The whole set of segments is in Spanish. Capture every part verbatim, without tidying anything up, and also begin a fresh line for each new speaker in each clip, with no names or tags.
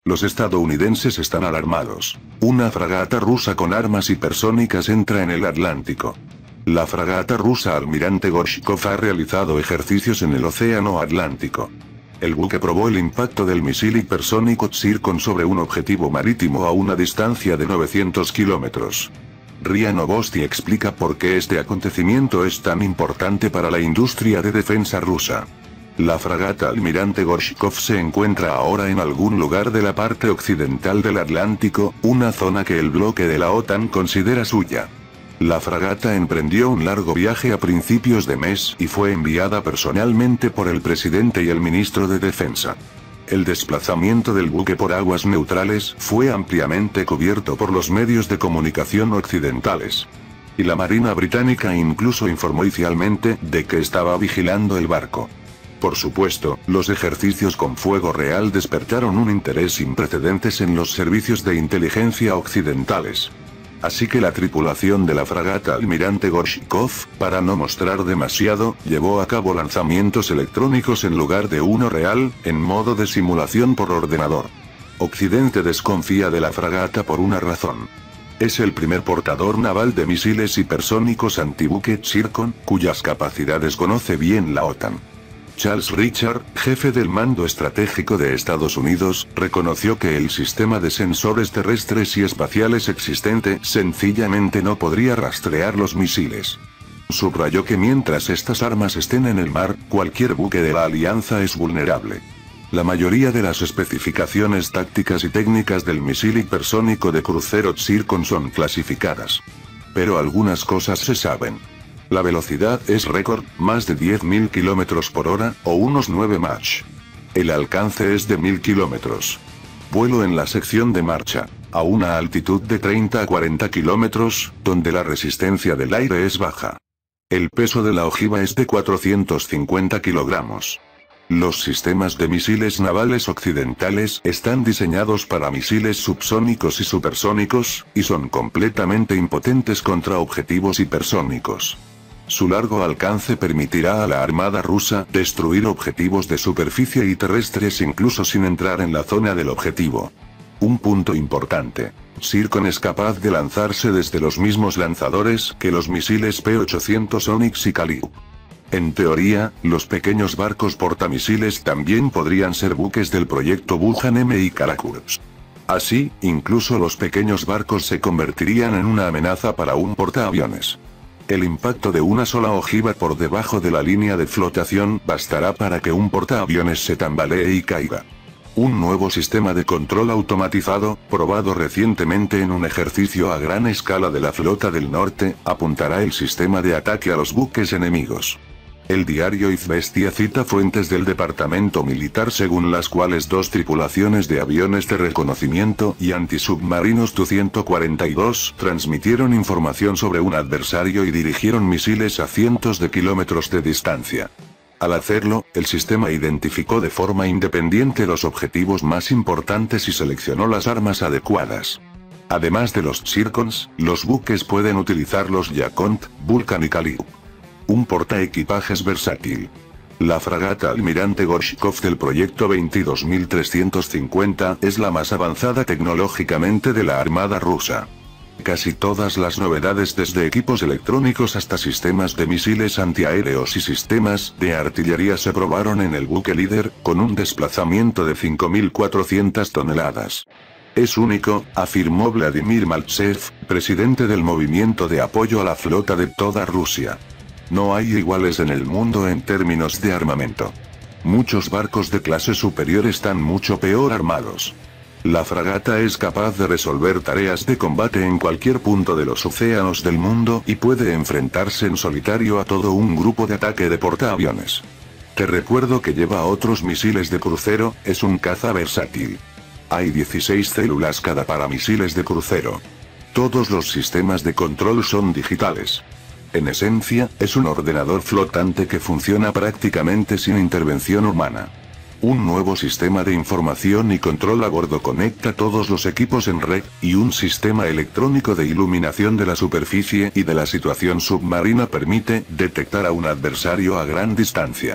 Los estadounidenses están alarmados. Una fragata rusa con armas hipersónicas entra en el Atlántico. La fragata rusa Almirante Gorshkov ha realizado ejercicios en el Océano Atlántico. El buque probó el impacto del misil hipersónico Zircon sobre un objetivo marítimo a una distancia de novecientos kilómetros. RIA Novosti explica por qué este acontecimiento es tan importante para la industria de defensa rusa. La fragata Almirante Gorshkov se encuentra ahora en algún lugar de la parte occidental del Atlántico, una zona que el bloque de la OTAN considera suya. La fragata emprendió un largo viaje a principios de mes y fue enviada personalmente por el presidente y el ministro de Defensa. El desplazamiento del buque por aguas neutrales fue ampliamente cubierto por los medios de comunicación occidentales. Y la Marina británica incluso informó oficialmente de que estaba vigilando el barco. Por supuesto, los ejercicios con fuego real despertaron un interés sin precedentes en los servicios de inteligencia occidentales. Así que la tripulación de la fragata Almirante Gorshkov, para no mostrar demasiado, llevó a cabo lanzamientos electrónicos en lugar de uno real, en modo de simulación por ordenador. Occidente desconfía de la fragata por una razón. Es el primer portador naval de misiles hipersónicos antibuque Zircon, cuyas capacidades conoce bien la OTAN. Charles Richard, jefe del mando estratégico de Estados Unidos, reconoció que el sistema de sensores terrestres y espaciales existente sencillamente no podría rastrear los misiles. Subrayó que mientras estas armas estén en el mar, cualquier buque de la alianza es vulnerable. La mayoría de las especificaciones tácticas y técnicas del misil hipersónico de crucero Zircon son clasificadas. Pero algunas cosas se saben. La velocidad es récord, más de diez mil kilómetros por hora, o unos nueve Mach. El alcance es de mil kilómetros. Vuelo en la sección de marcha, a una altitud de treinta a cuarenta kilómetros, donde la resistencia del aire es baja. El peso de la ojiva es de cuatrocientos cincuenta kilogramos. Los sistemas de misiles navales occidentales están diseñados para misiles subsónicos y supersónicos, y son completamente impotentes contra objetivos hipersónicos. Su largo alcance permitirá a la Armada rusa destruir objetivos de superficie y terrestres incluso sin entrar en la zona del objetivo. Un punto importante. Zircon es capaz de lanzarse desde los mismos lanzadores que los misiles P ochocientos Onyx y Kalib. En teoría, los pequeños barcos portamisiles también podrían ser buques del proyecto Bujan M y Karakursk. Así, incluso los pequeños barcos se convertirían en una amenaza para un portaaviones. El impacto de una sola ojiva por debajo de la línea de flotación bastará para que un portaaviones se tambalee y caiga. Un nuevo sistema de control automatizado, probado recientemente en un ejercicio a gran escala de la Flota del Norte, apuntará el sistema de ataque a los buques enemigos. El diario Izvestia cita fuentes del departamento militar según las cuales dos tripulaciones de aviones de reconocimiento y antisubmarinos Tu ciento cuarenta y dos transmitieron información sobre un adversario y dirigieron misiles a cientos de kilómetros de distancia. Al hacerlo, el sistema identificó de forma independiente los objetivos más importantes y seleccionó las armas adecuadas. Además de los Zircons, los buques pueden utilizar los Yakont, Vulcan y Kalib. Un portaequipajes versátil. La fragata Almirante Gorshkov del proyecto veintidós mil trescientos cincuenta es la más avanzada tecnológicamente de la Armada rusa. Casi todas las novedades desde equipos electrónicos hasta sistemas de misiles antiaéreos y sistemas de artillería se probaron en el buque líder, con un desplazamiento de cinco mil cuatrocientas toneladas. Es único, afirmó Vladimir Maltsev, presidente del movimiento de apoyo a la flota de toda Rusia. No hay iguales en el mundo en términos de armamento. Muchos barcos de clase superior están mucho peor armados. La fragata es capaz de resolver tareas de combate en cualquier punto de los océanos del mundo y puede enfrentarse en solitario a todo un grupo de ataque de portaaviones. Te recuerdo que lleva otros misiles de crucero, es un caza versátil. Hay dieciséis células cada para misiles de crucero. Todos los sistemas de control son digitales. En esencia, es un ordenador flotante que funciona prácticamente sin intervención humana. Un nuevo sistema de información y control a bordo conecta todos los equipos en red, y un sistema electrónico de iluminación de la superficie y de la situación submarina permite detectar a un adversario a gran distancia.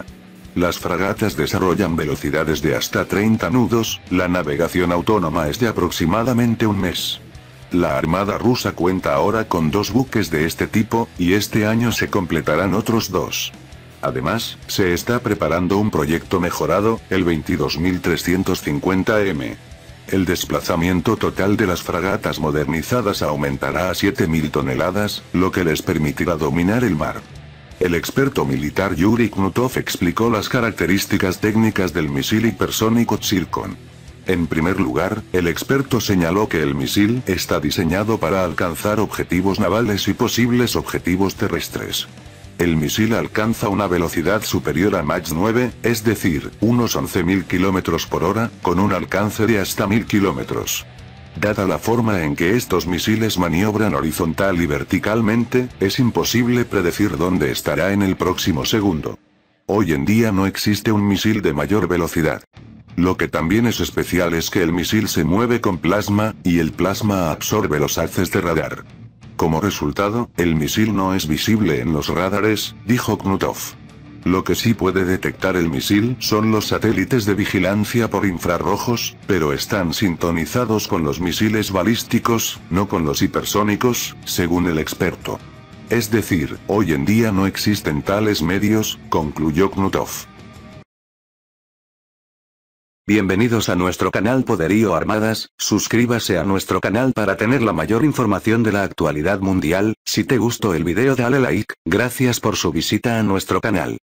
Las fragatas desarrollan velocidades de hasta treinta nudos, la navegación autónoma es de aproximadamente un mes. La Armada rusa cuenta ahora con dos buques de este tipo, y este año se completarán otros dos. Además, se está preparando un proyecto mejorado, el veintidós mil trescientos cincuenta eme. El desplazamiento total de las fragatas modernizadas aumentará a siete mil toneladas, lo que les permitirá dominar el mar. El experto militar Yuri Knutov explicó las características técnicas del misil hipersónico Zircon. En primer lugar, el experto señaló que el misil está diseñado para alcanzar objetivos navales y posibles objetivos terrestres. El misil alcanza una velocidad superior a Mach nueve, es decir, unos once mil kilómetros por hora, con un alcance de hasta mil kilómetros. Dada la forma en que estos misiles maniobran horizontal y verticalmente, es imposible predecir dónde estará en el próximo segundo. Hoy en día no existe un misil de mayor velocidad. Lo que también es especial es que el misil se mueve con plasma, y el plasma absorbe los haces de radar. Como resultado, el misil no es visible en los radares, dijo Knutov. Lo que sí puede detectar el misil son los satélites de vigilancia por infrarrojos, pero están sintonizados con los misiles balísticos, no con los hipersónicos, según el experto. Es decir, hoy en día no existen tales medios, concluyó Knutov.
Bienvenidos a nuestro canal Poderío Armadas, suscríbase a nuestro canal para tener la mayor información de la actualidad mundial. Si te gustó el video dale like, gracias por su visita a nuestro canal.